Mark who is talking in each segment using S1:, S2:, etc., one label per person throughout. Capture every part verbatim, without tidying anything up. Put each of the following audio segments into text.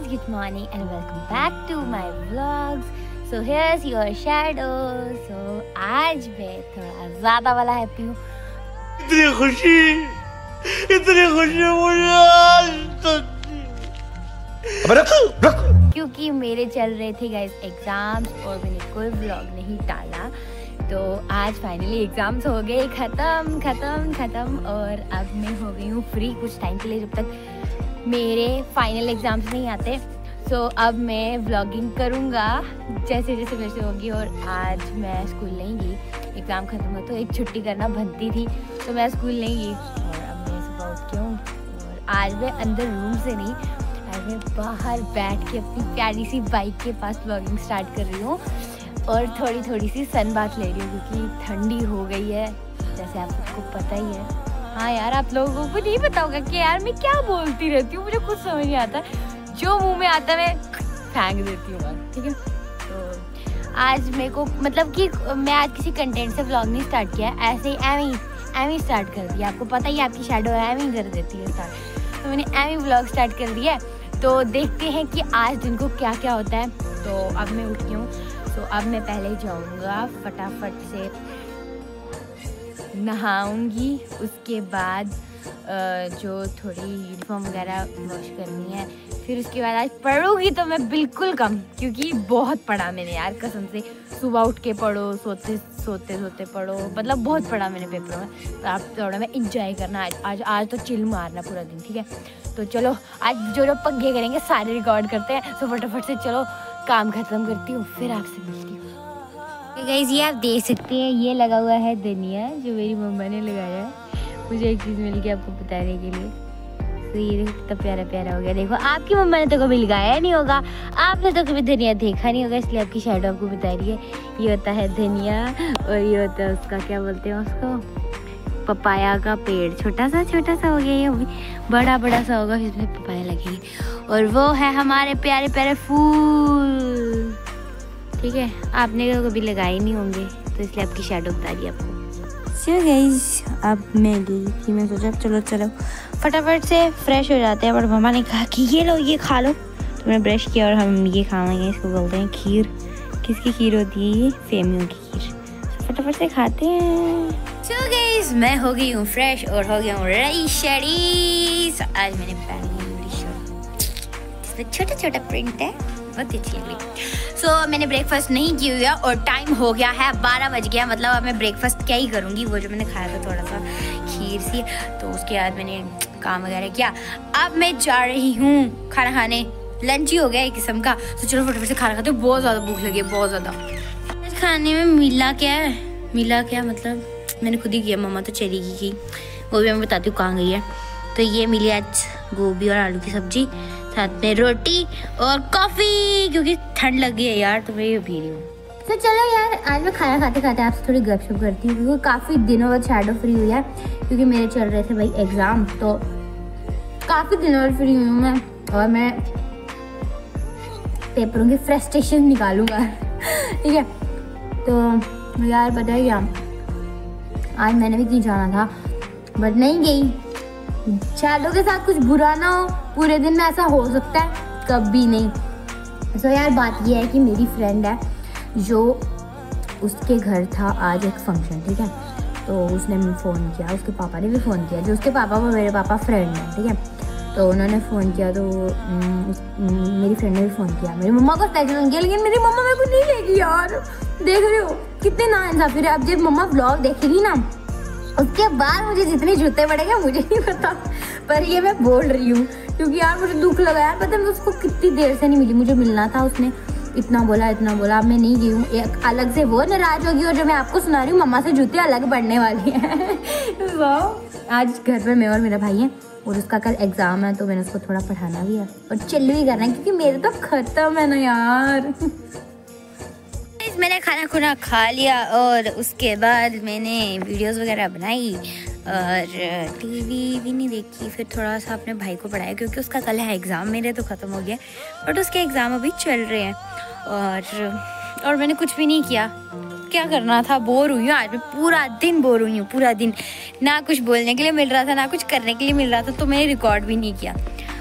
S1: guys, good morning and welcome back to my vlogs. So here's your shadow. So आज मैं थोड़ा ज़्यादा वाला हैप्पी हूँ।
S2: इतनी खुशी, इतनी खुशी मुझे आज तक। अब रख, रख।
S1: क्योंकि मेरे चल रहे थे गाइस एग्जाम्स और मैंने कोई व्लॉग नहीं डाला, तो आज फाइनली एग्जाम्स हो गए ख़त्म ख़त्म ख़त्म और अब मैं हो गई हूँ फ्री कुछ टाइम के लिए, जब तक मेरे फाइनल एग्जाम्स नहीं आते। सो so, अब मैं व्लॉगिंग करूँगा जैसे जैसे वैसे होगी। और आज मैं स्कूल नहीं गई, एग्ज़ाम ख़त्म हो तो एक छुट्टी करना बनती थी, तो मैं स्कूल नहीं गई। और अब मैं सुबह उठ के हूँ और आज मैं अंदर रूम से नहीं, आज मैं बाहर बैठ के अपनी प्यारी सी बाइक के पास व्लॉगिंग स्टार्ट कर रही हूँ और थोड़ी थोड़ी सी सन बात ले रही हूँ क्योंकि ठंडी हो गई है, जैसे आप सबको पता ही है। हाँ यार, आप लोगों को नहीं पता होगा कि यार मैं क्या बोलती रहती हूँ, मुझे कुछ समझ नहीं आता, जो मुंह में आता मैं फेंक देती हूँ बात, ठीक है। तो आज मेरे को मतलब कि मैं आज किसी कंटेंट से व्लॉग नहीं स्टार्ट किया, ऐसे ही एवं ही एवं ही स्टार्ट कर दिया। आपको पता ही, आपकी शैडो एवं ही कर देती है स्टार्ट, तो मैंने एवं ही व्लॉग स्टार्ट कर दिया है। तो देखते हैं कि आज दिन को क्या क्या होता है। तो अब मैं उठ गई हूँ, तो अब मैं पहले जाऊँगा फटाफट से नहाऊंगी, उसके बाद जो थोड़ी यूनिफॉर्म वगैरह वॉश करनी है, फिर उसके बाद आज पढ़ूंगी तो मैं बिल्कुल कम, क्योंकि बहुत पढ़ा मैंने यार कसम से। सुबह उठ के पढ़ो, सोते सोते सोते पढ़ो, मतलब बहुत पढ़ा मैंने पेपरों में। तो आप थोड़ा मैं इंजॉय करना आज आज आज तो चिल मारना पूरा दिन, ठीक है। तो चलो आज जो जो पग्गे करेंगे सारे रिकॉर्ड करते हैं, तो फटाफट से चलो काम ख़त्म करती हूँ, फिर आपसे मिलती हूँ। गाइस ये आप देख सकते हैं, ये लगा हुआ है धनिया जो मेरी मम्मा ने लगाया है, मुझे एक चीज़ मिल गई आपको बताने के लिए। तो ये देखो कितना प्यारा प्यारा हो गया। देखो आपकी मम्मा ने तो कभी लगाया नहीं होगा, आपने तो कभी धनिया देखा नहीं होगा, इसलिए आपकी शैडो आपको बता रही है। ये होता है धनिया और ये होता है उसका क्या बोलते हैं उसको, पपाया का पेड़। छोटा सा छोटा सा हो गया, ये भी बड़ा बड़ा सा होगा, फिर इसमें पपाया लगेगी। और वो है हमारे प्यारे प्यारे फूल, ठीक है। आपने तो कभी लगाए नहीं होंगे, तो इसलिए आपकी शैडो बता दी आपको। सो गाइस अब मैं गई थी, मैं सोचा चलो चलो फटाफट से फ्रेश हो जाते हैं, बट मम्मा ने कहा कि ये लो ये खा लो, तो मैं ब्रश किया और हम ये खाएंगे, इसको बोलते हैं खीर। किसकी खीर होती है ये? फेमियों की खीर। फटाफट से खाते हैं। सो गाइस मैं हो गई हूँ फ्रेश और हो गया हूँ रेडी शेडी। आज मैंने पहनी शर्ट जिसमें छोटा छोटा प्रिंट है, बहुत अच्छी लग रही। सो so, मैंने ब्रेकफास्ट नहीं किया हुआ और टाइम हो गया है बारह बज गया, मतलब अब मैं ब्रेकफास्ट क्या ही करूँगी। वो जो मैंने खाया था थोड़ा सा खीर सी, तो उसके बाद मैंने काम वगैरह किया। अब मैं जा रही हूँ खाना खाने, लंच ही हो गया एक किस्म का। तो चलो फटाफट से खाना खाते हैं, बहुत ज़्यादा भूख लगी है, बहुत ज़्यादा। खाने में मिला क्या है, मिला क्या मतलब मैंने खुद ही किया, मम्मा तो चली गई, वो भी मैं बताती हूँ कहाँ गई है। तो ये मिली आज गोभी और आलू की सब्जी, साथ में रोटी और कॉफ़ी, क्योंकि ठंड लगी है यार, तो मैं ये पी रही हूँ। तो चलो यार आज मैं खाना खाते खाते आपसे थोड़ी गपशप करती हूँ, क्योंकि काफ़ी दिनों बाद शैडो फ्री हुई है, क्योंकि मेरे चल रहे थे भाई एग्ज़ाम, तो काफ़ी दिनों बाद फ्री हुई हूँ मैं। और मैं पेपरों की फ्रस्ट्रेशन निकालूंगा ठीक है। तो यार पता है क्या, आज मैंने भी कहीं जाना था बट नहीं गई। शैडो के साथ कुछ बुरा ना हो, पूरे दिन में ऐसा हो सकता है, कभी नहीं। तो यार बात ये है कि मेरी फ्रेंड है जो, उसके घर था आज एक फंक्शन, ठीक है। तो उसने मुझे फ़ोन किया, उसके पापा ने भी फ़ोन किया, जो उसके पापा वो मेरे पापा फ्रेंड है, ठीक है। तो उन्होंने फ़ोन किया, तो मेरी फ्रेंड ने भी फ़ोन किया, मेरी मम्मा को टेंशन किया, लेकिन मेरी मम्मा मेरे को नहीं लेगी यार। देख रहे हो कितने नाइंसाफ़ी है। अब जब मम्मा व्लॉग देखेगी ना, उसके बाद मुझे जितने जूते पड़ेंगे मुझे नहीं पता, पर ये मैं बोल रही हूँ क्योंकि यार मुझे दुख लगा यार। पता है मैं उसको कितनी देर से नहीं मिली, मुझे मिलना था, उसने इतना बोला इतना बोला, अब मैं नहीं गई हूँ। एक अलग से वो नाराज़ होगी, और जो मैं आपको सुना रही हूँ मम्मा से जूते अलग पड़ने वाली हैं वाह। आज घर पर मैं और मेरा भाई है और उसका कल एग्ज़ाम है, तो मैंने उसको थोड़ा पढ़ाना भी है और चिल भी करना है, क्योंकि मेरे तो ख़त्म है ना यार मैंने खाना खुना खा लिया और उसके बाद मैंने वीडियोस वगैरह बनाई और टीवी भी नहीं देखी। फिर थोड़ा सा अपने भाई को पढ़ाया, क्योंकि उसका कल है एग्ज़ाम, मेरे तो ख़त्म हो गया बट उसके एग्ज़ाम अभी चल रहे हैं। और और मैंने कुछ भी नहीं किया, क्या करना था, बोर हुई हूँ आज मैं, पूरा दिन बोर हुई हूँ, पूरा दिन ना कुछ बोलने के लिए मिल रहा था ना कुछ करने के लिए मिल रहा था, तो मैंने रिकॉर्ड भी नहीं किया।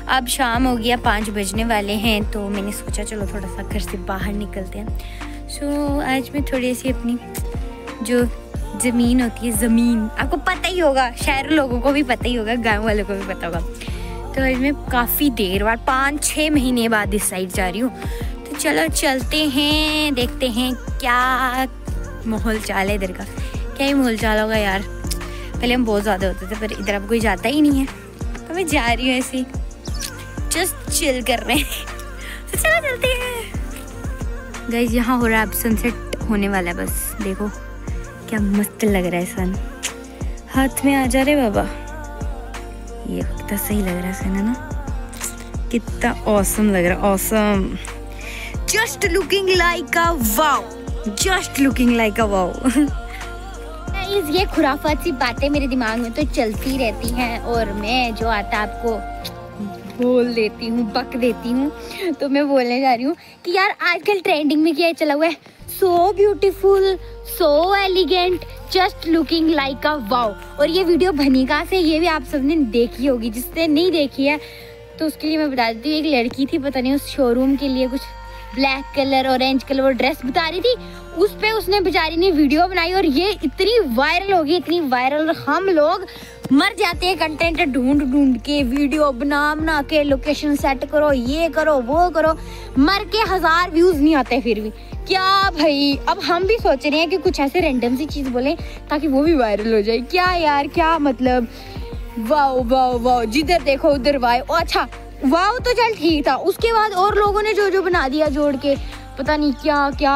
S1: अब शाम हो गया, पाँच बजने वाले हैं, तो मैंने सोचा चलो थोड़ा सा घर से बाहर निकलते हैं। सो so, आज मैं थोड़ी सी अपनी जो ज़मीन होती है, ज़मीन आपको पता ही होगा, शहर लोगों को भी पता ही होगा, गाँव वालों को भी पता होगा। तो आज मैं काफ़ी देर बाद, पाँच छः महीने बाद इस साइड जा रही हूँ। तो चलो चलते हैं, देखते हैं क्या माहौल चाल है इधर का। क्या ही माहौल चाल होगा यार, पहले हम बहुत ज़्यादा होते थे, पर इधर अब कोई जाता ही नहीं है, तो मैं जा रही हूँ ऐसे जस्ट चिल कर रहे हैं। तो चलो चलते हैं। गाइस यहाँ हो रहा है अब सनसेट होने वाला है, बस देखो क्या मस्त लग रहा है सन, हाथ में आ जा रहे बाबा। ये कितना सही लग रहा है सन, है ना, कितना ऑसम लग रहा है, awesome, just looking like a wow, just looking like a wow. ये खुराफात सी बातें मेरे दिमाग में तो चलती रहती हैं, और मैं जो आता आपको बोल देती हूँ, बक देती हूँ। तो मैं बोलने जा रही हूँ कि यार आजकल ट्रेंडिंग में क्या चला हुआ है, so beautiful, so elegant, just looking like a wow. और ये वीडियो बनी कहाँ से, ये भी आप सबने देखी होगी, जिसने नहीं देखी है तो उसके लिए मैं बता देती हूँ। एक लड़की थी, पता नहीं उस शोरूम के लिए कुछ ब्लैक कलर ऑरेंज कलर वो ड्रेस बता रही थी, उस पे उसने बेचारी ने वीडियो बनाई और ये इतनी वायरल होगी, इतनी वायरल, हम लोग मर जाते हैं कंटेंट ढूंढ ढूंढ के, वीडियो बना बना के, लोकेशन सेट करो, ये करो वो करो, मर के हजार व्यूज नहीं आते फिर भी। क्या भाई, अब हम भी सोच रहे हैं कि कुछ ऐसे रैंडम सी चीज बोलें ताकि वो भी वायरल हो जाए। क्या यार, क्या मतलब, वाओ वाओ वाओ, जिधर देखो उधर वाओ। अच्छा वाओ तो चल ठीक था, उसके बाद और लोगों ने जो जो बना दिया जोड़ के, पता नहीं क्या क्या,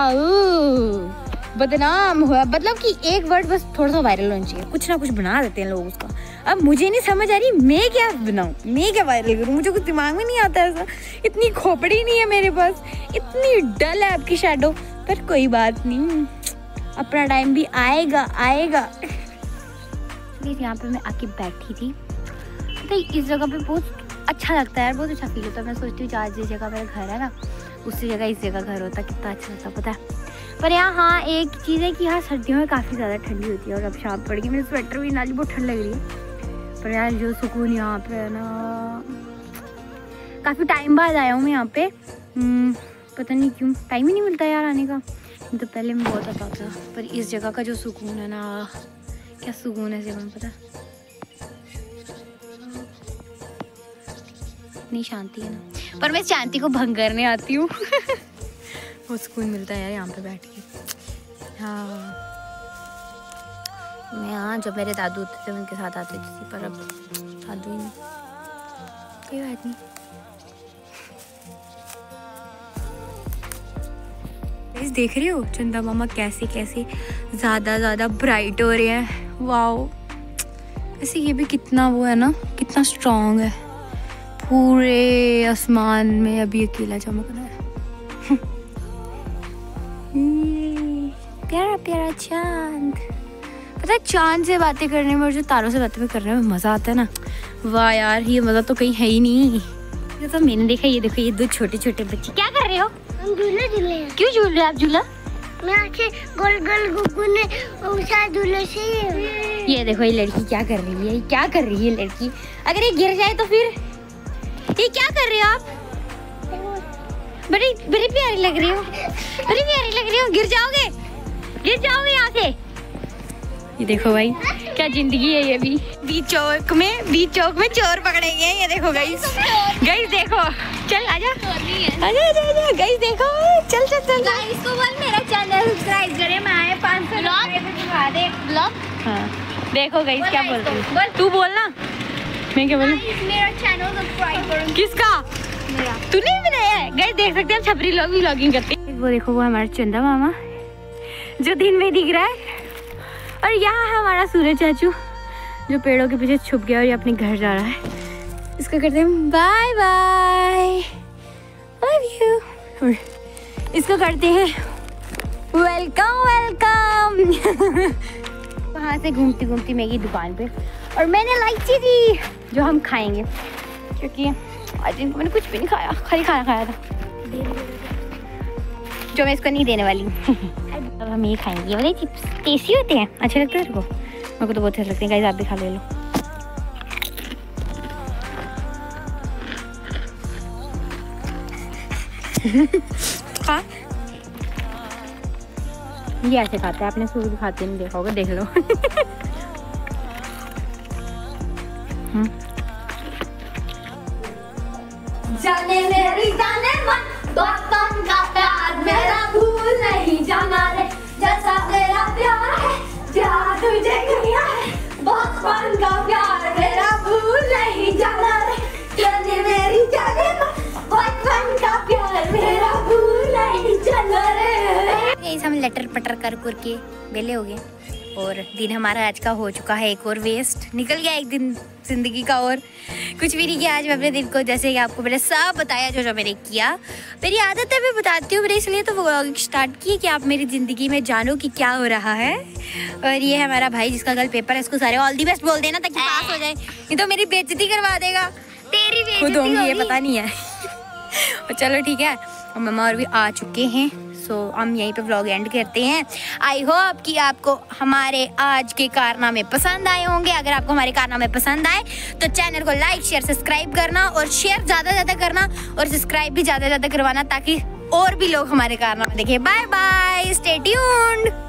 S1: बदनाम हुआ। मतलब कि एक वर्ड बस थोड़ा सा वायरल होना चाहिए, कुछ ना कुछ बना देते हैं लोग उसका। अब मुझे नहीं समझ आ रही मैं क्या बनाऊं, मैं क्या वायरल करूं, मुझे कुछ दिमाग में नहीं आता ऐसा, इतनी खोपड़ी नहीं है मेरे पास, इतनी डल है आपकी शैडो। पर कोई बात नहीं, अपना टाइम भी आएगा आएगा। यहाँ पे मैं आके बैठी थी, तो इस जगह पे बहुत अच्छा लगता है यार, बहुत अच्छा फील होता है। मैं सोचती हूँ जहाँ जिस जगह मेरा घर है ना, उसी जगह इस जगह घर होता, कितना अच्छा लगता पता है। पर यहाँ हाँ एक चीज़ है कि यहाँ सर्दियों में काफ़ी ज़्यादा ठंडी होती है, और अब शाम पड़ गई, मेरे स्वेटर भी नाली बहुत ठंड लग रही है। पर यार जो सुकून यहाँ पे है ना, काफ़ी टाइम बाद आया हूँ मैं यहाँ पे, पता नहीं क्यों टाइम ही नहीं मिलता यार आने का, तो पहले मैं बहुत आता था। पर इस जगह का जो सुकून है ना, क्या सुकून है जीवन, पता इतनी शांति है ना, पर मैं शांति को भंग करने आती हूँ। बहुत सुकून मिलता है यार यहाँ पे बैठ के। हाँ मैं हाँ जब मेरे दादू होते थे उनके साथ आती थी, पर अब दादू ही नहीं, कोई बात नहीं। देख रहे हो चंदा मामा कैसे कैसे ज़्यादा ज़्यादा ब्राइट हो रहे हैं, वाओ। ऐसे ये भी कितना वो है ना, कितना स्ट्रॉन्ग है, पूरे आसमान में अभी अकेला चमक रहा है। प्यारा प्यारा चांद, पता है चांद से बातें करने में और जो तारों से बातें करने में मज़ा आता है ना, वाह यार, ये मज़ा तो कहीं है ही नहीं। ये तो मैंने देखा, ये देखो ये दो छोटे छोटे बच्चे क्या कर रहे हो,
S3: हम झूला झूल रहे हैं।
S1: क्यों झूल रहे हो आप झूला?
S3: मैं आके गोल गोल गुग्गू ने उषा झूले से।
S1: ये देखो ये लड़की क्या कर रही है, क्या कर रही है लड़की, अगर ये गिर जाए तो फिर, ये क्या कर रहे हो आप? बड़ी बड़ी प्यारी लग रही हो, बड़ी प्यारी लग रही हो, गिर जाओगे, गिर जाओगे यहाँ से। ये देखो भाई क्या जिंदगी है ये भी, बीच चौक में, बीच चौक में चोर पकड़ेंगे। ये देखो गाइस, गाइस देखो, चल आजा आजा आजा आजा गाइस देखो, चल चल चल गाइस को बोल मेरा चैनल सब्सक्राइब करें, मैं आए पाँच सौ सब्सक्राइबर दिखा दे ब्लॉग। हाँ देखो गाइस क्या बोल रही है, बोल तू बोलना, मैं क्या बोलूं?
S3: मेरा चैनल सब्सक्राइब करो।
S1: किसका? मेरा। तूने बनाया है? गाइस देख सकते हैं छपरी लोग भी व्लॉगिंग करते हैं। वो देखो वो हमारा चंदा मामा जो दिन में दिख रहा है, और यहाँ है हमारा सूरज चाचू जो पेड़ों के पीछे छुप गया और ये अपने घर जा रहा है। इसको करते हैं बाय बाय, लव यू, और इसको करते हैं वेलकम वेलकम। वहाँ से घूमती घूमती मैं गई दुकान पे, और मैंने लाइची दी जो हम खाएंगे, क्योंकि आज दिन को मैंने कुछ भी नहीं खाया, खाली खाना खाया था जो मैं इसको नहीं देने वाली हूँ। अब हम ये खाएंगे, ये वाले चिप्स टेस्टी होते हैं, अच्छे लगते हैं तेरे को? मेरे को तो बहुत अच्छे लगते हैं गाइस, आप भी खा ले लो। खा। ये ऐसे खाते हैं, आपने सूद खाते नहीं देखा होगा, देख लो।
S4: जाने मेरी जाने मन, बचपन का प्यार मेरा भूल नहीं जाना रे, जैसा तेरा प्यार है प्यार तुझे किया है, बचपन का प्यार मेरा भूल नहीं जाना रे, जाने मेरी जाने मन, बचपन का प्यार मेरा भूल नहीं जाना रे।
S1: यही हम लटर पटर कर कर के वेले हो गए और दिन हमारा आज का हो चुका है एक और वेस्ट, निकल गया एक दिन जिंदगी का। और कुछ भी नहीं किया आज मैं अपने दिन को, जैसे कि आपको मैंने सब बताया जो जो मैंने किया। मेरी आदत है मैं बताती हूँ, मैंने इसलिए तो व्लॉगिंग स्टार्ट की कि आप मेरी ज़िंदगी में जानो कि क्या हो रहा है। और ये है हमारा भाई जिसका कल पेपर है, इसको सारे ऑल दी बेस्ट बोल देना ताकि पास हो जाए, नहीं तो मेरी बेइज्जती करवा देगा।
S4: तेरी बेइज्जती
S1: खुद होंगी ये
S4: होगी।
S1: पता नहीं है। और चलो ठीक है, और मम्मा और भी आ चुके हैं, सो हम यहीं पे व्लॉग एंड करते हैं। आई होप कि आपको हमारे आज के कारनामे पसंद आए होंगे। अगर आपको हमारे कारनामे पसंद आए तो चैनल को लाइक शेयर सब्सक्राइब करना, और शेयर ज़्यादा ज़्यादा करना और सब्सक्राइब भी ज़्यादा ज़्यादा करवाना ताकि और भी लोग हमारे कारनामे देखें। Bye bye, stay tuned.